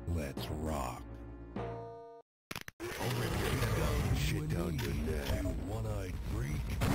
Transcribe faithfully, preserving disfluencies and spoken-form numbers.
Let's rock. Already got shit down your neck, you one-eyed freak.